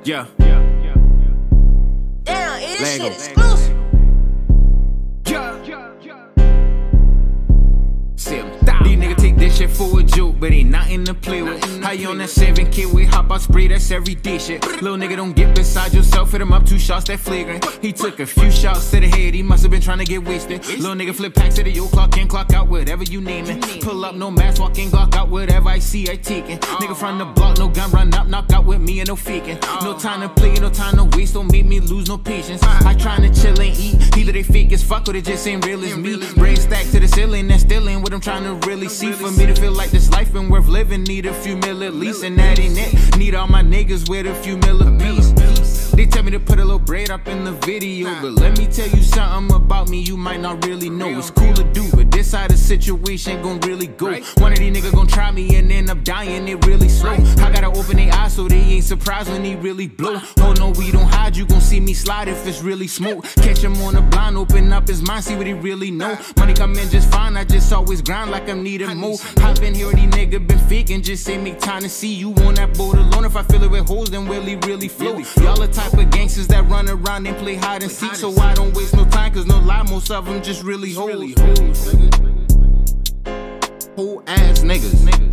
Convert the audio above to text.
Yeah. Damn, it is Lego. shit exclusive. These niggas take this shit for a joke, but ain't nothing to play with. How you on that 7 kid with hop out spray, that's everyday shit. Little nigga don't get beside yourself, hit him up 2 shots, that flagrant. He took a few shots to the head, he must have been trying to get wasted. Little nigga flip packs to the yo, clock in, clock out, whatever you name it. Pull up, no mask, walk in, Glock out, whatever I see, I taking. Nigga from the block, no gun, run up, knock out with me and no faking. No time to play, no time to waste, don't make me lose no patience. I tryna chill and eat, either they fake as fuck or they just ain't real as me. Brain stacked to the ceiling, that still ain't what I'm trying to really see. For me to feel like this life been worth living, need a few mil at least, and that ain't it. Need all my niggas with a few mil apiece. They tell me to put a little braid up in the video, but let me tell you something about me you might not really know. It's cool to do, but this how the situation gon' really go. One of these niggas gon' try me and end up dying, it really slow. I gotta open their eyes so they ain't surprised when he really blow. Oh no, we don't hide, you gon' see me slide if it's really smoke. Catch him on the blind, open up his mind, see what he really know. Money come in just fine, I just always grind like I'm needing more. I've been here, these niggas been faking, just say make time to see you on that boat alone. If I fill it with holes, then will he really float? Y'all the type of gangsters that run around and play hide and seek, so I don't waste no time, cause no lie, most of them just really hoes. Whole ass niggas.